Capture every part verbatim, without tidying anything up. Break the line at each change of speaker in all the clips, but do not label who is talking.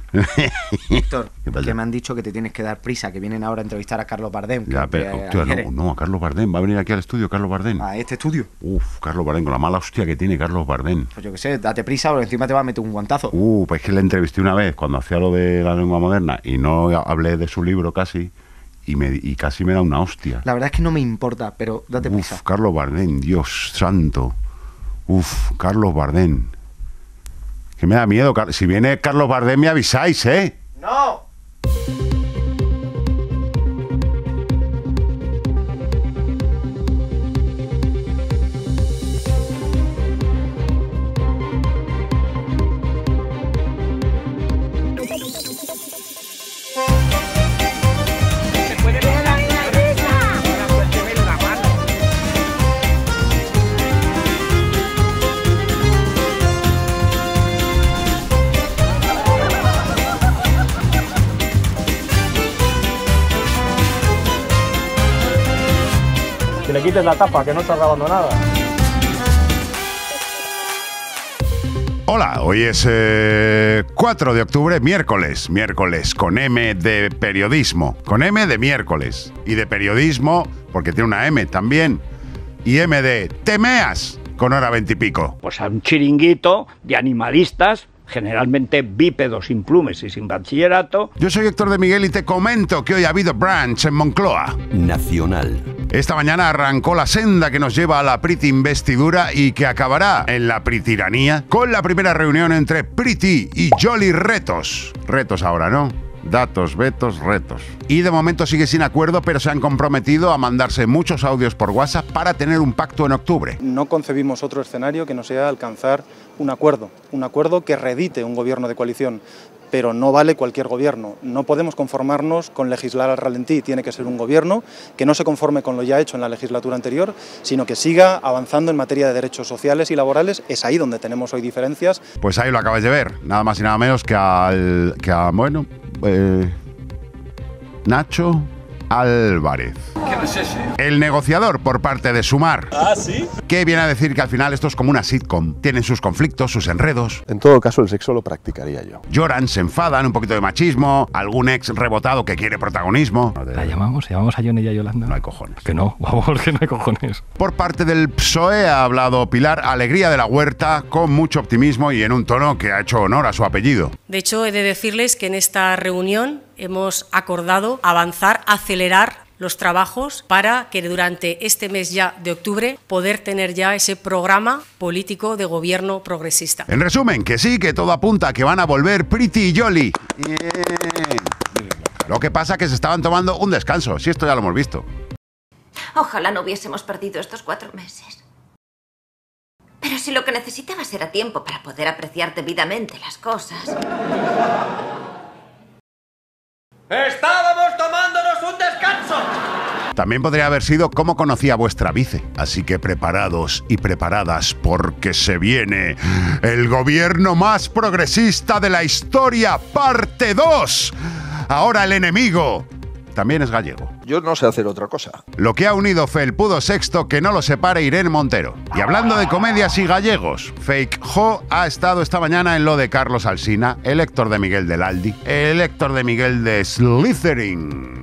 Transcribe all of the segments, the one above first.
Héctor, que me han dicho que te tienes que dar prisa, que vienen ahora a entrevistar a Carlos Bardem.
Ya, pero, hostia, no, no, a Carlos Bardem. Va a venir aquí al estudio Carlos Bardem.
¿A este estudio?
Uf, Carlos Bardem, con la mala hostia que tiene Carlos Bardem.
Pues yo qué sé, date prisa porque encima te va a meter un guantazo.
Uh, pues es que le entrevisté una vez cuando hacía lo de la lengua moderna y no hablé de su libro casi y, me, y casi me da una hostia.
La verdad es que no me importa, pero date prisa.
Uf, Carlos Bardem, Dios santo. Uf, Carlos Bardem. Que me da miedo. Si viene Carlos Bardem me avisáis, ¿eh?
¡No!
Que le quites la tapa, que no está grabando nada.
Hola, hoy es eh, cuatro de octubre, miércoles, miércoles, con M de periodismo, con M de miércoles, y de periodismo, porque tiene una M también, y M de temeas, con hora veintipico.
Pues a un chiringuito de animalistas, generalmente bípedos sin plumes y sin bachillerato.
Yo soy Héctor de Miguel y te comento que hoy ha habido brunch en Moncloa.
Nacional.
Esta mañana arrancó la senda que nos lleva a la Priti investidura y que acabará en la pritiranía con la primera reunión entre Priti y Yoli Retos. Retos ahora, ¿no? Datos, vetos, retos. Y de momento sigue sin acuerdo, pero se han comprometido a mandarse muchos audios por WhatsApp para tener un pacto en octubre.
No concebimos otro escenario que no sea alcanzar un acuerdo, un acuerdo que reedite un gobierno de coalición, pero no vale cualquier gobierno. No podemos conformarnos con legislar al ralentí, tiene que ser un gobierno que no se conforme con lo ya hecho en la legislatura anterior, sino que siga avanzando en materia de derechos sociales y laborales. Es ahí donde tenemos hoy diferencias.
Pues ahí lo acabas de ver, nada más y nada menos que al... que a, bueno... Eh, Nacho Álvarez.
¿Quién es ese?
El negociador por parte de Sumar.
¿Ah, sí?
Que viene a decir que al final esto es como una sitcom. Tienen sus conflictos, sus enredos.
En todo caso, el sexo lo practicaría yo.
Lloran, se enfadan, un poquito de machismo, algún ex rebotado que quiere protagonismo.
¿La llamamos? ¿Llamamos a Johnny y a Yolanda?
No hay cojones.
Que no, vamos, que no hay cojones.
Por parte del P S O E ha hablado Pilar Alegría de la Huerta con mucho optimismo y en un tono que ha hecho honor a su apellido.
De hecho, he de decirles que en esta reunión hemos acordado avanzar, acelerar los trabajos para que durante este mes ya de octubre poder tener ya ese programa político de gobierno progresista.
En resumen, que sí, que todo apunta a que van a volver Priti y Yoli. Bien. Lo que pasa es que se estaban tomando un descanso, si esto ya lo hemos visto.
Ojalá no hubiésemos perdido estos cuatro meses. Pero si lo que necesitabas era tiempo para poder apreciar debidamente las cosas...
¡Estábamos tomándonos un descanso!
También podría haber sido cómo conocía vuestra vice. Así que preparados y preparadas porque se viene el gobierno más progresista de la historia, parte dos. Ahora el enemigo también es gallego.
Yo no sé hacer otra cosa.
Lo que ha unido Felpudo Sexto que no lo separe Irene Montero. Y hablando de comedias y gallegos, Feijóo ha estado esta mañana en lo de Carlos Alsina, el Héctor de Miguel del Aldi, el Héctor de Miguel de Slytherin.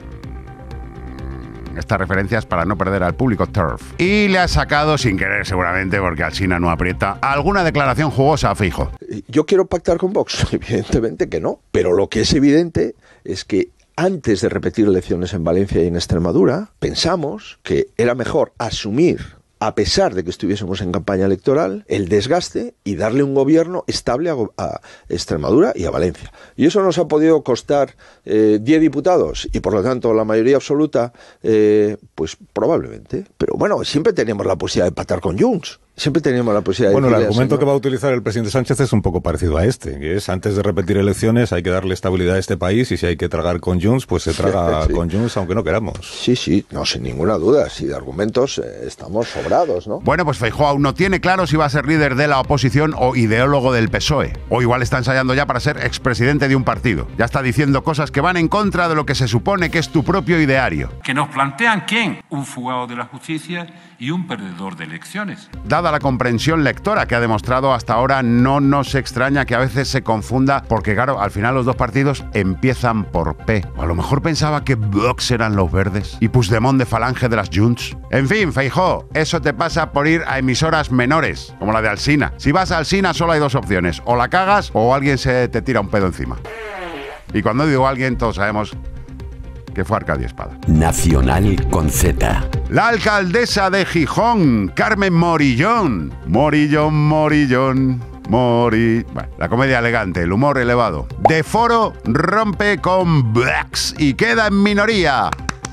Estas referencias para no perder al público turf. Y le ha sacado, sin querer seguramente, porque Alsina no aprieta, alguna declaración jugosa a Feijóo.
¿Yo quiero pactar con Vox? Evidentemente que no. Pero lo que es evidente es que antes de repetir elecciones en Valencia y en Extremadura, pensamos que era mejor asumir, a pesar de que estuviésemos en campaña electoral, el desgaste y darle un gobierno estable a, a Extremadura y a Valencia. Y eso nos ha podido costar eh, diez diputados y por lo tanto la mayoría absoluta, eh, pues probablemente. Pero bueno, siempre teníamos la posibilidad de pactar con Junts. Siempre teníamos la posibilidad de...
Bueno, el
decirle,
argumento
señor,
que va a utilizar el presidente Sánchez es un poco parecido a este, que es antes de repetir elecciones hay que darle estabilidad a este país y si hay que tragar con Junts, pues se traga
sí.
con Junts aunque no queramos.
Sí, sí, no, sin ninguna duda. Si de argumentos eh, estamos sobrados, ¿no?
Bueno, pues Feijóo aún no tiene claro si va a ser líder de la oposición o ideólogo del P S O E. O igual está ensayando ya para ser expresidente de un partido. Ya está diciendo cosas que van en contra de lo que se supone que es tu propio ideario.
Que nos plantean quién, un fugado de la justicia y un perdedor de elecciones.
Dado dada la comprensión lectora que ha demostrado hasta ahora, no nos extraña que a veces se confunda, porque claro, al final los dos partidos empiezan por P. O a lo mejor pensaba que Vox eran los verdes y Puigdemont de Falange de las Junts. En fin, Feijóo, eso te pasa por ir a emisoras menores, como la de Alsina. Si vas a Alsina solo hay dos opciones, o la cagas o alguien se te tira un pedo encima. Y cuando digo alguien, todos sabemos que fue Arcadio Espada.
Nacional con Z.
La alcaldesa de Gijón, Carmen Morillón. Morillón, Morillón, Mori... Bueno, la comedia elegante, el humor elevado. De Foro rompe con Vox y queda en minoría.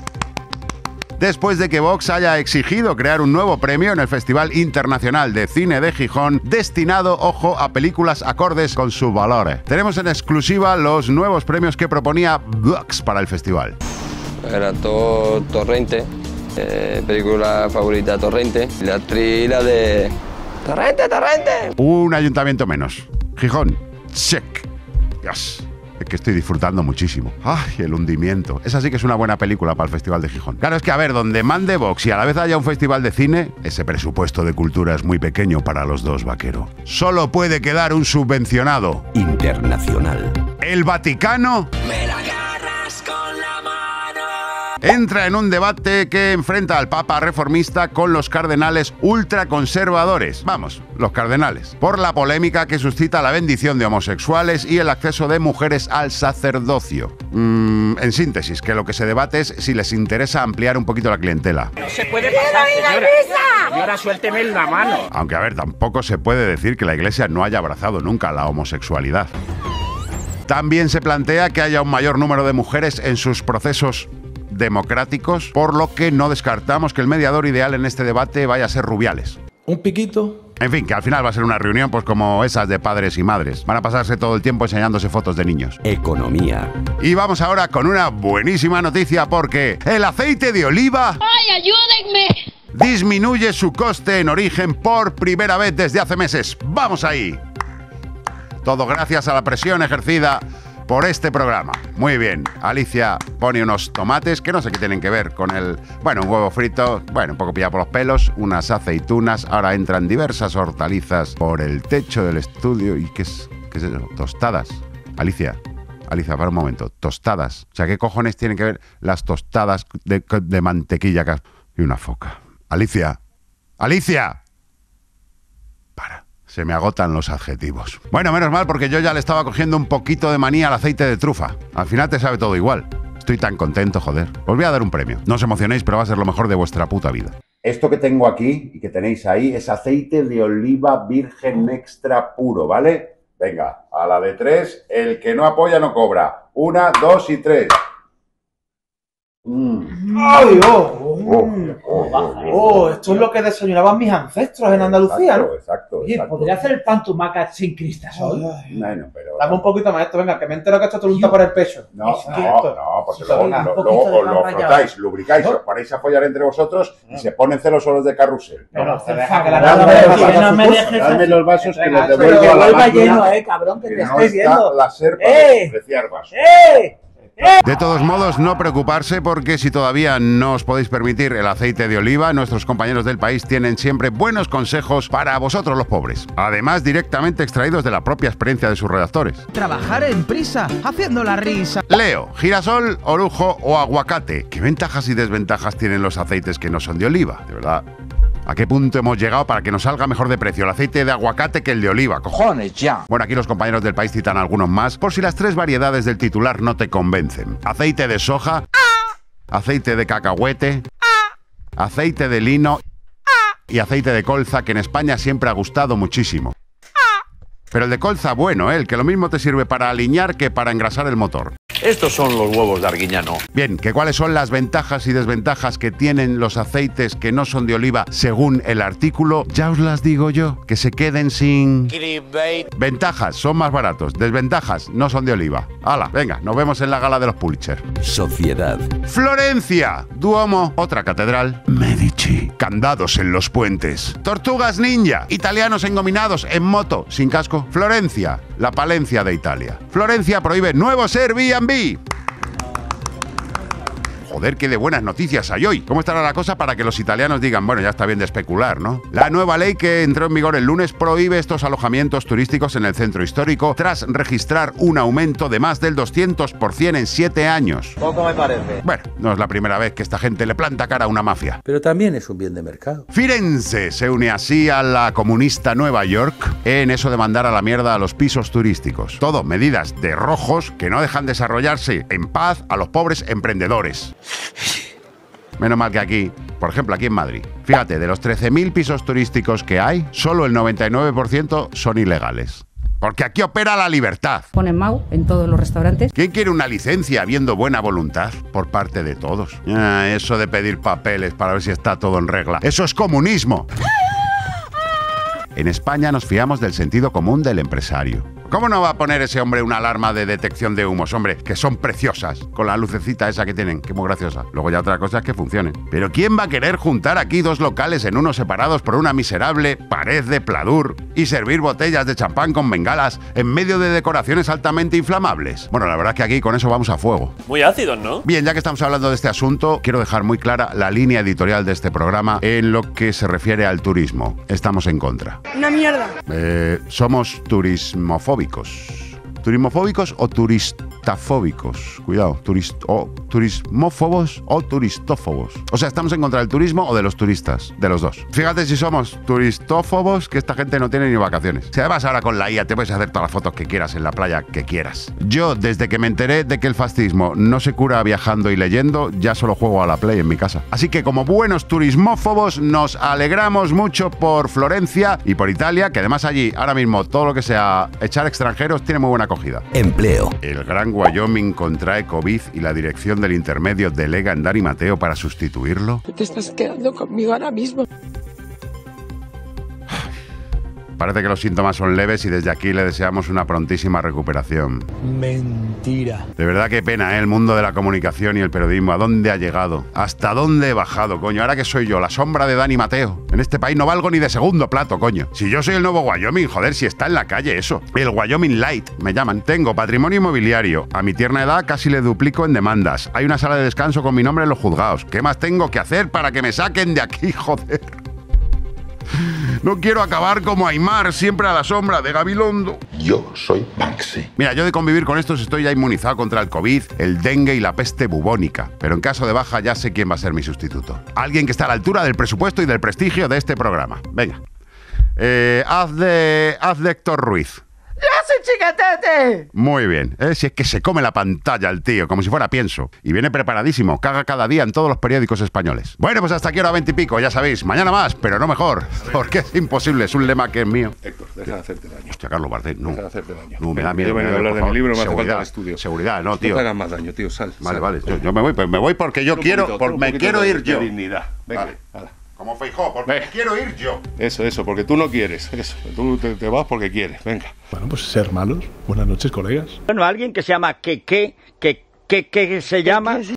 Después de que Vox haya exigido crear un nuevo premio en el Festival Internacional de Cine de Gijón, destinado, ojo, a películas acordes con sus valores. Tenemos en exclusiva los nuevos premios que proponía Vox para el festival.
Era todo Torrente, eh, película favorita Torrente, la actriz la de... ¡Torrente, Torrente!
Un ayuntamiento menos. Gijón, check. Dios. Es que estoy disfrutando muchísimo. ¡Ay, el hundimiento! Esa sí que es una buena película para el Festival de Gijón. Claro, es que a ver, donde mande Vox y a la vez haya un festival de cine, ese presupuesto de cultura es muy pequeño para los dos, vaquero. Solo puede quedar un subvencionado.
Internacional.
El Vaticano...
Me la agarras con la mano.
Entra en un debate que enfrenta al Papa reformista con los cardenales ultraconservadores. Vamos, los cardenales. Por la polémica que suscita la bendición de homosexuales y el acceso de mujeres al sacerdocio. Mm, en síntesis, que lo que se debate es si les interesa ampliar un poquito la clientela.
No se puede pasar, señora. Señora, suélteme la mano.
Aunque, a ver, tampoco se puede decir que la Iglesia no haya abrazado nunca la homosexualidad. También se plantea que haya un mayor número de mujeres en sus procesos democráticos, por lo que no descartamos que el mediador ideal en este debate vaya a ser Rubiales.
Un piquito.
En fin, que al final va a ser una reunión pues como esas de padres y madres. Van a pasarse todo el tiempo enseñándose fotos de niños.
Economía.
Y vamos ahora con una buenísima noticia porque el aceite de oliva...
¡Ay, ayúdenme!
Disminuye su coste en origen por primera vez desde hace meses. ¡Vamos ahí! Todo gracias a la presión ejercida por este programa. Muy bien, Alicia pone unos tomates que no sé qué tienen que ver con el... Bueno, un huevo frito, bueno, un poco pillado por los pelos, unas aceitunas, ahora entran diversas hortalizas por el techo del estudio. ¿Y qué es, qué es eso? Tostadas. Alicia, Alicia, para un momento, tostadas. O sea, ¿qué cojones tienen que ver las tostadas de, de mantequilla y una foca? Alicia, Alicia. Para. Se me agotan los adjetivos. Bueno, menos mal porque yo ya le estaba cogiendo un poquito de manía al aceite de trufa. Al final te sabe todo igual. Estoy tan contento, joder. Os voy a dar un premio. No os emocionéis, pero va a ser lo mejor de vuestra puta vida. Esto que tengo aquí y que tenéis ahí es aceite de oliva virgen extra puro, ¿vale? Venga, a la de tres, el que no apoya no cobra. Una, dos y tres. Mm.
¡Ay, oh! Oh, oh, oh, oh, esto es lo que desayunaban mis ancestros en Andalucía,
exacto,
¿no?
Exacto,
Oye,
exacto.
¿podría hacer el pan tumaca sin cristasol?
Bueno, pero...
Dame un poquito más esto, venga, que me entero que esto te lo unta por el pecho.
No, no, no, porque luego, lo, luego os lo frotáis, lubricáis, os ponéis a follar entre vosotros y se ponen celosos los de carrusel.
Pero,
no,
pero
no me dejes... Dadme los vasos que les devuelvo a la máquina.
lleno, eh, cabrón, que, que te
no
estoy viendo.
La serpa
¡Eh!
de despreciar vasos.
¡Eh!
De todos modos, no preocuparse porque si todavía no os podéis permitir el aceite de oliva, nuestros compañeros del país tienen siempre buenos consejos para vosotros los pobres. Además, directamente extraídos de la propia experiencia de sus redactores.
Trabajar en prisa, haciendo la risa.
Leo, girasol, orujo o aguacate. ¿Qué ventajas y desventajas tienen los aceites que no son de oliva? De verdad. ¿A qué punto hemos llegado para que nos salga mejor de precio el aceite de aguacate que el de oliva? ¡Cojones, ya! Bueno, aquí los compañeros del país citan algunos más, por si las tres variedades del titular no te convencen. Aceite de soja, aceite de cacahuete, aceite de lino y aceite de colza, que en España siempre ha gustado muchísimo. Pero el de colza bueno, ¿eh? El que lo mismo te sirve para aliñar que para engrasar el motor.
Estos son los huevos de Arguiñano.
Bien, ¿que cuáles son las ventajas y desventajas que tienen los aceites que no son de oliva según el artículo? Ya os las digo yo, que se queden sin... Ventajas, son más baratos. Desventajas, no son de oliva. Hala, venga, nos vemos en la gala de los Pulitzer.
Sociedad.
Florencia, Duomo, otra catedral. Medici, candados en los puentes. Tortugas ninja, italianos engominados en moto, sin casco. Florencia, la Palencia de Italia. Florencia prohíbe nuevos Airbnb. Joder, qué de buenas noticias hay hoy. ¿Cómo estará la cosa para que los italianos digan, bueno, ya está bien de especular, ¿no? La nueva ley que entró en vigor el lunes prohíbe estos alojamientos turísticos en el centro histórico tras registrar un aumento de más del doscientos por ciento en siete años.
Poco me parece.
Bueno, no es la primera vez que esta gente le planta cara a una mafia.
Pero también es un bien de mercado.
Firenze se une así a la comunista Nueva York en eso de mandar a la mierda a los pisos turísticos. Todo medidas de rojos que no dejan desarrollarse en paz a los pobres emprendedores. Menos mal que aquí, por ejemplo aquí en Madrid, fíjate, de los trece mil pisos turísticos que hay, solo el noventa y nueve por ciento son ilegales. Porque aquí opera la libertad.
Ponen Mau en todos los restaurantes.
¿Quién quiere una licencia habiendo buena voluntad por parte de todos? Ah, eso de pedir papeles para ver si está todo en regla. ¡Eso es comunismo! En España nos fiamos del sentido común del empresario. ¿Cómo no va a poner ese hombre una alarma de detección de humos? Hombre, que son preciosas, con la lucecita esa que tienen, que muy graciosa. Luego ya otra cosa es que funcionen. Pero ¿quién va a querer juntar aquí dos locales en uno separados por una miserable pared de pladur y servir botellas de champán con bengalas en medio de decoraciones altamente inflamables? Bueno, la verdad es que aquí con eso vamos a fuego.
Muy ácidos, ¿no?
Bien, ya que estamos hablando de este asunto, quiero dejar muy clara la línea editorial de este programa en lo que se refiere al turismo. Estamos en contra.
Una mierda.
Eh, somos turismofóbicos. ¿Turismofóbicos o turistafóbicos? Cuidado, turist o turismófobos o turistófobos. O sea, ¿estamos en contra del turismo o de los turistas? De los dos. Fíjate si somos turistófobos, que esta gente no tiene ni vacaciones. Si además ahora con la I A te puedes hacer todas las fotos que quieras en la playa que quieras. Yo, desde que me enteré de que el fascismo no se cura viajando y leyendo, ya solo juego a la Play en mi casa. Así que como buenos turismófobos nos alegramos mucho por Florencia y por Italia, que además allí ahora mismo todo lo que sea echar extranjeros tiene muy buena acogida.
Empleo.
El Gran Wyoming contrae COVID y la dirección del intermedio delega en Dani Mateo para sustituirlo.
Te estás quedando conmigo ahora mismo.
Parece que los síntomas son leves y desde aquí le deseamos una prontísima recuperación.
Mentira.
De verdad qué pena, ¿eh? El mundo de la comunicación y el periodismo. ¿A dónde ha llegado? ¿Hasta dónde he bajado, coño? Ahora que soy yo, la sombra de Dani Mateo. En este país no valgo ni de segundo plato, coño. Si yo soy el nuevo Wyoming, joder, si está en la calle eso. El Wyoming Light, me llaman. Tengo patrimonio inmobiliario. A mi tierna edad casi le duplico en demandas. Hay una sala de descanso con mi nombre en los juzgados. ¿Qué más tengo que hacer para que me saquen de aquí, joder? No quiero acabar como Aymar, siempre a la sombra de Gabilondo.
Yo soy Banksy.
Mira, yo de convivir con estos estoy ya inmunizado contra el COVID, el dengue y la peste bubónica. Pero en caso de baja ya sé quién va a ser mi sustituto. Alguien que está a la altura del presupuesto y del prestigio de este programa. Venga. Eh, haz de... haz de Héctor Ruiz.
¡Ya soy chiquetete!
Muy bien, ¿eh? Si es que se come la pantalla el tío, como si fuera pienso. Y viene preparadísimo, caga cada día en todos los periódicos españoles. Bueno, pues hasta aquí hora veinte y pico, ya sabéis. Mañana más, pero no mejor. Porque es imposible, es un lema que es mío.
Héctor, deja de hacerte daño.
Hostia, Carlos Barcel, no.
Deja de hacerte daño.
No, me da miedo.
Yo vengo a hablar de mi libro, me hace falta el estudio.
Seguridad, no, tío.
No te hagas más daño, tío, sal.
Vale,
sal.
vale, yo, yo me voy, pues me voy porque yo
Un
quiero,
poquito,
por,
un
me
poquito
quiero
de-
ir yo.
de dignidad. Venga,
Vale.
hala.
Como Feijóo, porque me quiero ir yo.
Eso, eso, porque tú no quieres. Eso, tú te, te vas porque quieres. Venga.
Bueno, pues ser malos. Buenas noches, colegas.
Bueno, alguien que se llama que, que, que, que, que se llama...